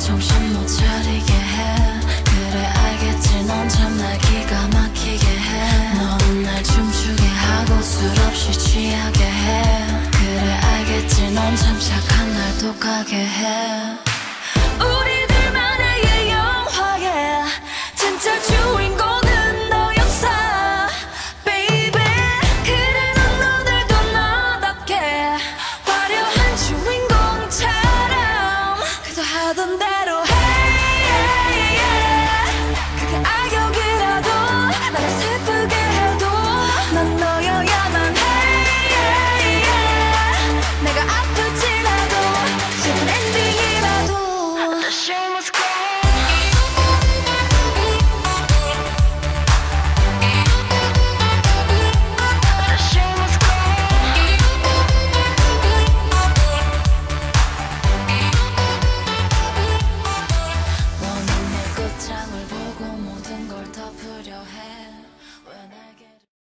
정신 못 차리게 해. 그래 알겠지 넌 참 날 기가 막히게 해. 너는 날 춤추게 하고 술 없이 취하게 해. 그래 알겠지 넌 참 착한 날 독하게 해.